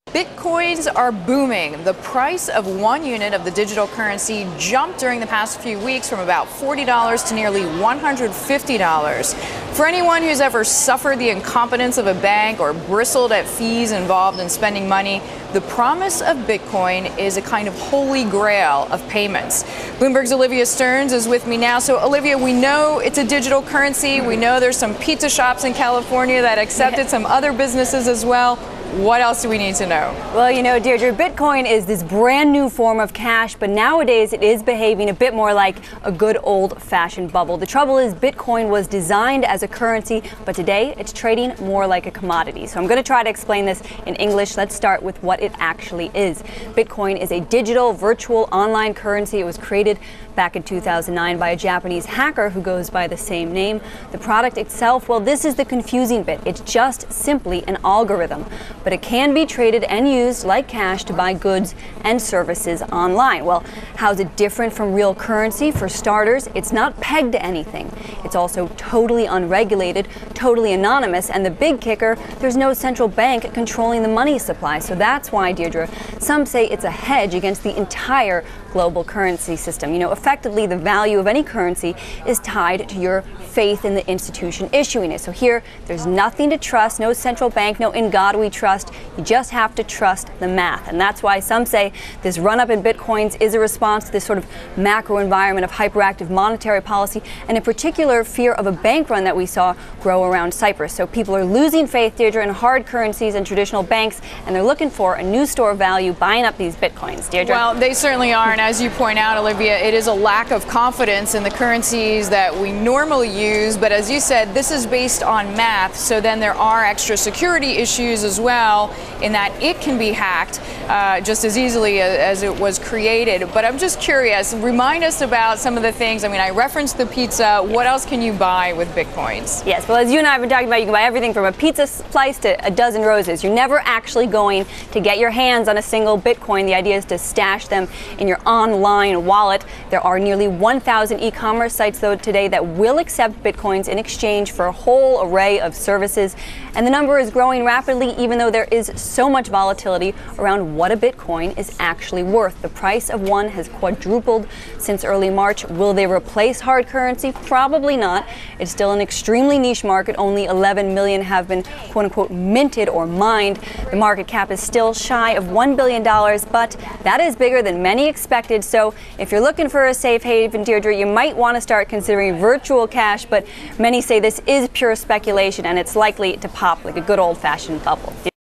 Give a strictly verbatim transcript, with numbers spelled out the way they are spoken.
Bitcoins are booming. The price of one unit of the digital currency jumped during the past few weeks from about forty dollars to nearly one hundred fifty dollars. For anyone who's ever suffered the incompetence of a bank or bristled at fees involved in spending money, the promise of Bitcoin is a kind of holy grail of payments. Bloomberg's Olivia Stearns is with me now. So, Olivia, we know it's a digital currency. We know there's some pizza shops in California that accept it, some other businesses as well. What else do we need to know? Well, you know, Deirdre, Bitcoin is this brand new form of cash, but nowadays it is behaving a bit more like a good old-fashioned bubble. The trouble is Bitcoin was designed as a currency, but today it's trading more like a commodity. So I'm going to try to explain this in English. Let's start with what it actually is. Bitcoin is a digital, virtual, online currency. It was created back in two thousand nine by a Japanese hacker who goes by the same name. The product itself, well, this is the confusing bit. It's just simply an algorithm, but it can be traded and used like cash to buy goods and services online. Well, how's it different from real currency? For starters, it's not pegged to anything. It's also totally unregulated, totally anonymous, and the big kicker, there's no central bank controlling the money supply. So that's why, Deirdre, some say it's a hedge against the entire global currency system. You know, effectively, the value of any currency is tied to your faith in the institution issuing it. So here, there's nothing to trust, no central bank, no in God we trust. You just have to trust the math. And that's why some say this run-up in Bitcoins is a response to this sort of macro environment of hyperactive monetary policy, and in particular, fear of a bank run that we saw grow around Cyprus. So people are losing faith, Deirdre, in hard currencies and traditional banks, and they're looking for a new store of value buying up these Bitcoins. Deirdre? Well, they certainly are. And as you point out, Olivia, it is a lack of confidence in the currencies that we normally use. But as you said, this is based on math. So then there are extra security issues as well in that it can be hacked uh, just as easily as it was created. But I'm just curious, remind us about some of the things. I mean, I referenced the pizza. What else can you buy with Bitcoins? Yes, well, as you and I have been talking about, you can buy everything from a pizza slice to a dozen roses. You're never actually going to get your hands on a single Bitcoin. The idea is to stash them in your online wallet. There are nearly one thousand e-commerce sites, though, today that will accept Bitcoins in exchange for a whole array of services. And the number is growing rapidly, even though there is so much volatility around what a Bitcoin is actually worth. The price of one has quadrupled since early March. Will they replace hard currency? Probably not. It's still an extremely niche market. Only eleven million have been quote-unquote minted or mined. The market cap is still shy of one billion dollars, but that is bigger than many expected. So if you're looking for a safe haven, Deirdre, you might want to start considering virtual cash, but many say this is pure speculation and it's likely to pop like a good old-fashioned bubble.